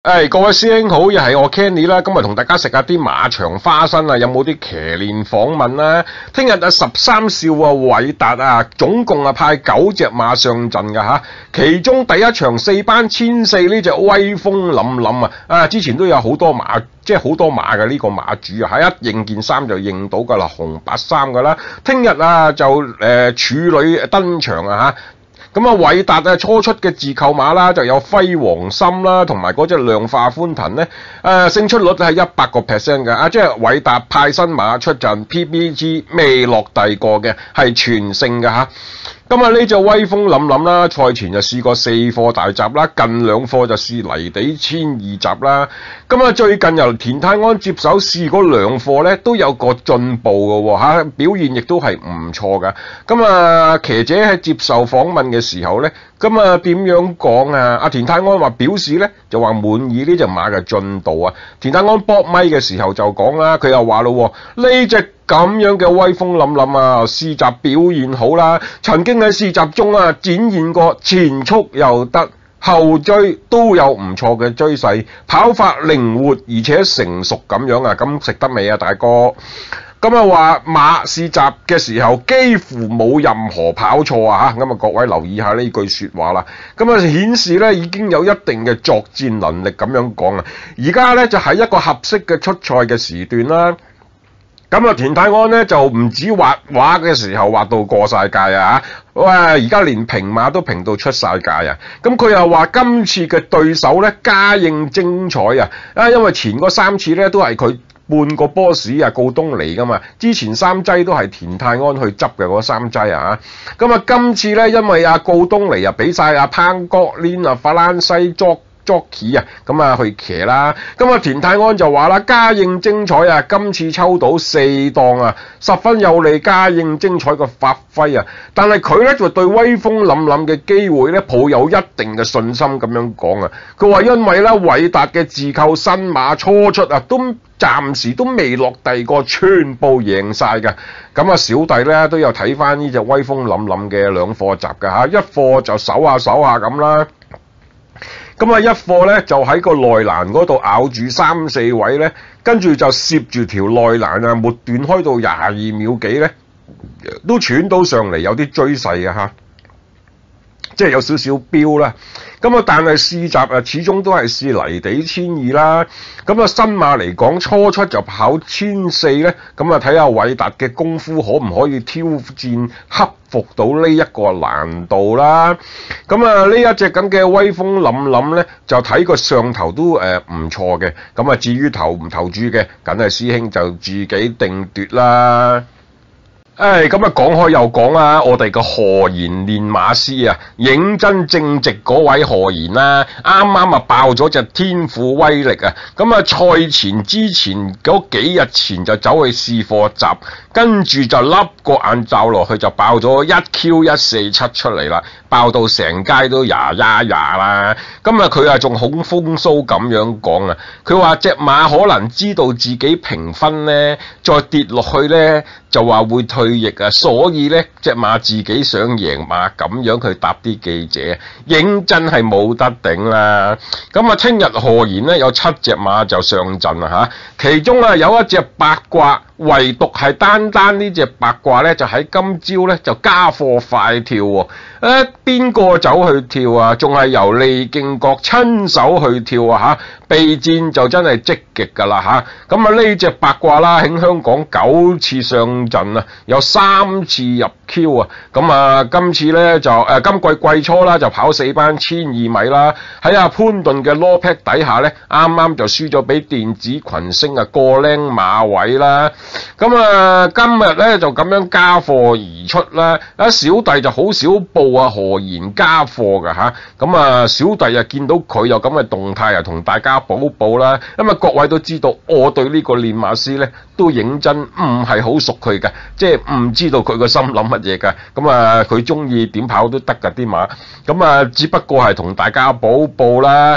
各位師兄好，又係我 Kenny 啦，今日同大家食下啲馬場花生啊，有冇啲騎練訪問啦？聽日13少韋達啊，總共派9隻馬上陣㗎吓，其中第一場4班1004呢隻威風凜凜啊，之前都有好多馬，即係好多馬嘅呢個馬主啊，一認件衫就認到㗎啦，紅白衫㗎啦，聽日就處女登場啊吓。咁韋達初出嘅自購馬啦，就有輝煌心啦，同埋嗰隻量化歡騰咧，勝出率係100%嘅，即係韋達派新馬出陣 PBG 未落第過嘅，係全勝嘅吓。咁呢隻威風凜凜啦，賽前就試過4課大閘啦，近2課就試泥地1002閘啦。最近由田泰安接手試嗰2課咧，都有個進步嘅喎，表現亦都係唔錯嘅。騎者喺接受訪問嘅時候咧，點樣講啊？阿田泰安話表示咧，就話滿意呢隻馬嘅進度啊。田泰安搏咪嘅時候就講啦，佢又話咯，呢隻咁樣嘅威風凜凜啊，試閘表現好啦，曾經喺試閘中展現過前速又得，後追都有唔錯嘅追勢，跑法靈活而且成熟咁樣啊，咁食得未啊大哥？話馬試閘嘅時候幾乎冇任何跑錯啊嚇，各位留意下呢句説話啦。顯示咧已經有一定嘅作戰能力咁樣講啊。而家咧就係一個合適嘅出賽嘅時段啦。田泰安咧就唔止畫畫嘅時候畫到過晒界啊嚇，哇！而家連評馬都評到出晒界啊！佢又話今次嘅對手咧家應精彩啊！因為前嗰3次咧都係佢半個 boss 告東尼噶嘛，之前3劑都係田泰安去執嘅嗰3劑啊！今次咧因為告東尼俾晒潘國連法蘭西Jockey 去騎啦，田泰安就話啦，家應精彩啊，今次抽到4檔十分有利家應精彩嘅發揮啊，但係佢咧就對威風凜凜嘅機會咧抱有一定嘅信心咁樣講啊，佢話因為咧韋達嘅自購新馬初出都暫時都未落第過，全部贏晒嘅，小弟咧都有睇翻呢隻威風凜凜嘅2課集嘅吓，一課就手下咁啦。一課咧就喺個內欄嗰度咬住3、4位咧，跟住就攝住條內欄末段開到22秒幾咧，都喘到上嚟，有啲追勢啊嚇，即係有少少飆啦。但係試閘始終都係試泥地1002啦。新馬嚟講初出就跑1004咧，睇下韋達嘅功夫可唔可以挑戰克服到呢一個難度啦。呢一隻咁嘅威風凜凜咧，就睇個上頭都唔錯嘅。至於投唔投注嘅，梗係師兄就自己定奪啦。講開又講啊，我哋個何賢練馬師認真正直嗰位何賢啦，啱爆咗隻天賦威力啊！賽前之前嗰幾日前就走去試課集，跟住就笠個眼罩落去就爆咗1Q147出嚟啦，爆到成街都呀啦！佢仲好風騷咁樣講啊，佢話隻馬可能知道自己評分呢，再跌落去呢，就話會退役啊，所以呢隻馬自己想贏馬，咁樣佢答啲記者，認真係冇得頂啦。聽日何賢呢有7隻馬就上陣啦吓，其中有一隻八卦，唯獨係單呢隻八卦呢，就喺今朝呢就加貨快跳喎。邊個走去跳啊？仲係由利敬國親手去跳啊吓，備戰就真係積極噶啦吓。呢隻八卦啦，喺香港9次上陣啊，有3次入 Q 啊。今次呢就今季季初啦就跑4班1002米啦，喺潘頓嘅 low pack 底下呢，啱就輸咗俾電子群星個零馬位啦。今日呢就咁樣加貨而出啦。小弟就好少報何賢加貨噶吓，小弟見到佢有咁嘅動態同大家報啦。各位都知道我對呢個練馬師呢都認真唔係好熟佢嘅，即係唔知道佢個心諗乜嘢嘅。佢中意點跑都得噶啲馬，只不過係同大家報啦。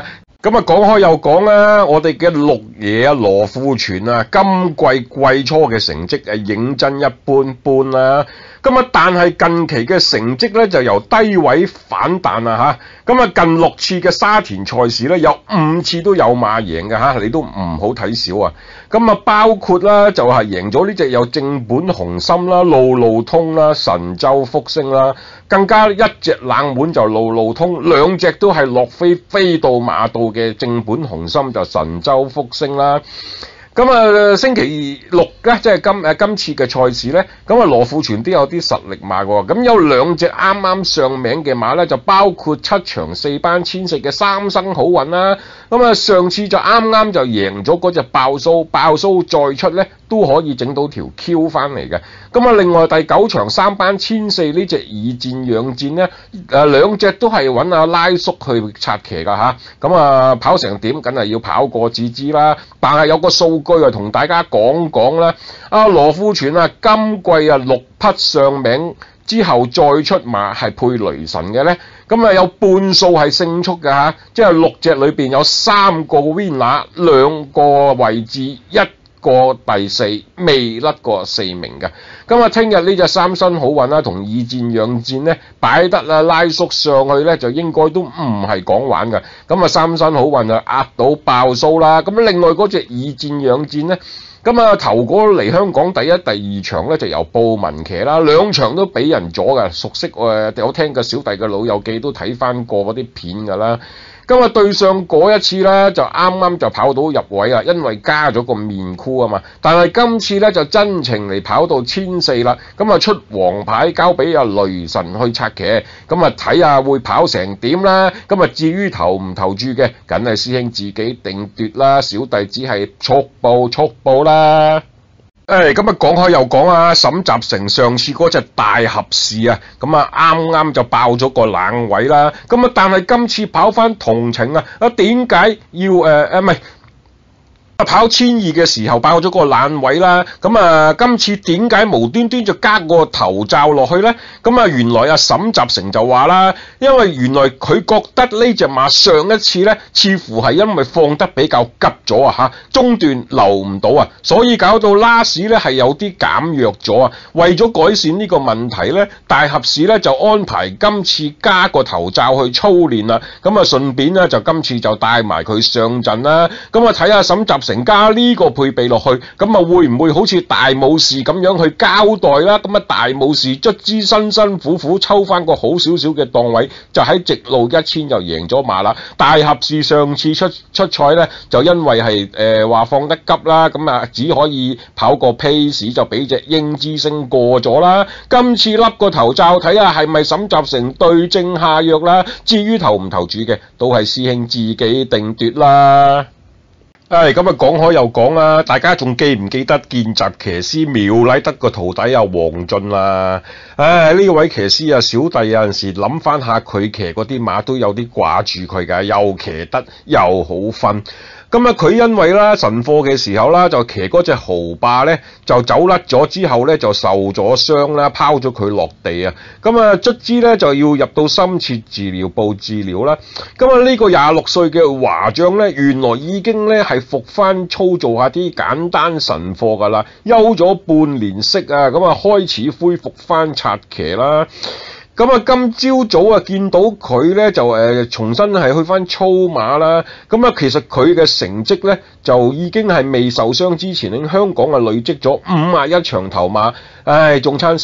咁啊，講開又講啦，我哋嘅六爺啊羅富全啊，今季季初嘅成績係認真一般般啦。咁啊，但係近期嘅成績咧就由低位反彈啊嚇。咁啊，近6次嘅沙田賽事咧，有5次都有馬贏嘅嚇，你都唔好睇少啊。咁啊，包括啦就係贏咗呢隻有正本紅心啦、路路通啦、神州福星啦，更加一隻冷門就路路通，兩隻都係落飛到馬道嘅正本紅心就神州福星啦。咁啊，星期六咧，即係今次嘅賽事咧，咁啊羅富全都有啲實力馬喎。咁有2隻啱啱上名嘅馬咧，就包括7場4班千四嘅三生好運啦。咁啊，上次就啱啱就贏咗嗰隻爆蘇再出咧，都可以整到條 Q 翻嚟嘅。咁啊，另外第9場3班千四呢隻以戰養戰咧，2隻都係揾阿拉叔去策騎噶嚇。咁啊，跑成點，梗係要跑過至知啦。但係有個數據啊，同大家講講啦。阿羅富全啊，今季啊6匹上名之後再出馬係配雷神嘅咧，咁啊有半數係勝出嘅嚇，即係6隻裏邊有3個 winner， 2個位置1個第4，未甩過4名嘅。咁啊，聽日呢隻三生好運啦，同以戰養戰咧擺得啦，拉叔上去咧就應該都唔係講玩嘅。咁啊，三生好運就壓到爆蘇啦。咁另外嗰隻以戰養戰咧，咁啊頭嗰嚟香港第1、第2場咧就由布文騎啦，2場都俾人咗嘅。熟悉我聽嘅小弟嘅老友記都睇翻過嗰啲片㗎啦。咁啊，對上嗰一次咧，就啱啱就跑到入位啊，因為加咗個面箍啊嘛。但係今次咧就真情嚟跑到1400啦，咁啊出黃牌交俾阿雷神去策騎，咁啊睇下會跑成點啦。咁啊至於投唔投注嘅，梗係師兄自己定奪啦，小弟只係速報啦。咁啊講開又講啊，沈集成上次嗰隻大合士啊，咁啊啱啱就爆咗個冷位啦，咁啊但係今次跑翻同程啊，點解要唔係？跑1200嘅時候爆咗個爛位啦，咁啊今次點解無端端就加個頭罩落去呢？咁啊原來沈集成就話啦，因為原來佢覺得呢隻馬上一次呢，似乎係因為放得比較急咗啊嚇，中段留唔到啊，所以搞到拉士呢係有啲減弱咗啊。為咗改善呢個問題呢，大合士呢就安排今次加個頭罩去操練啦，咁啊順便呢，就今次就帶埋佢上陣啦，咁啊睇下沈集成加呢個配備落去，咁啊會唔會好似大武士咁樣去交代啦？咁啊大武士卒之辛辛苦苦抽翻個好少少嘅檔位，就喺直路1000就贏咗馬啦。大合士上次出賽呢，就因為係話放得急啦，咁啊只可以跑個 pace 就俾隻英之星過咗啦。今次笠個頭罩睇下係咪沈集成對症下藥啦。至於投唔投注嘅，都係師兄自己定奪啦。咁啊講開又講啦，大家仲記唔記得見習騎師苗禮德個徒弟啊黃俊啊？呢位騎師啊，小弟有陣時諗翻下佢騎嗰啲馬都有啲掛住佢㗎，又騎得又好分。咁啊，佢因為啦神貨嘅時候啦，就騎嗰隻豪霸咧，就走甩咗之後咧，就受咗傷啦，拋咗佢落地啊。咁啊，卒之咧就要入到深切治療部治療啦。咁啊，呢個26歲嘅華將咧，原來已經咧係復翻操做下啲簡單神貨噶啦，休咗半年息啊，咁啊開始恢復翻策騎啦。咁啊，今朝早啊見到佢咧就重新係去翻操馬啦。咁啊，其實佢嘅成績咧就已經係未受傷之前喺香港啊累積咗51場頭馬，仲差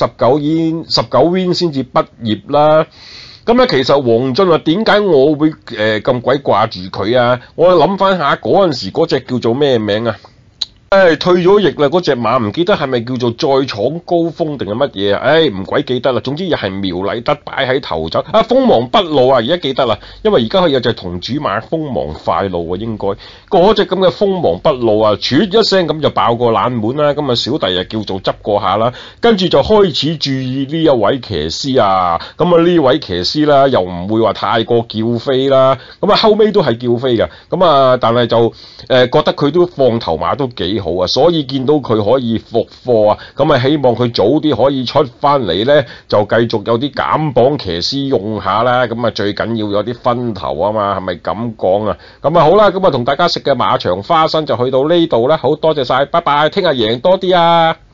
19 win 先至畢業啦。咁咧其實黃俊啊，點解我會咁鬼掛住佢啊？我諗翻下嗰陣時嗰隻叫做咩名啊？退咗役啦，嗰隻馬唔記得係咪叫做再闖高峰定係乜嘢啊？唔鬼記得啦。總之又係苗禮德擺喺頭走啊，鋒芒不露啊！而家記得啦，因為而家佢有隻同主馬鋒芒快露啊，應該嗰隻咁嘅鋒芒不露啊，啜一聲咁就爆個冷門啦。咁啊，小弟啊叫做執過下啦，跟住就開始注意呢一位騎師啊。咁啊呢位騎師啦，又唔會話太過叫飛啦。咁啊後尾都係叫飛嘅。咁啊，但係就覺得佢都放頭馬都幾好啊，所以見到佢可以復課啊，咁啊希望佢早啲可以出翻嚟呢，就繼續有啲減磅騎師用下啦，咁啊最緊要有啲分頭啊嘛，係咪咁講啊？咁啊好啦，咁啊同大家食嘅馬場花生就去到呢度啦，好多謝晒，拜拜，聽日贏多啲啊！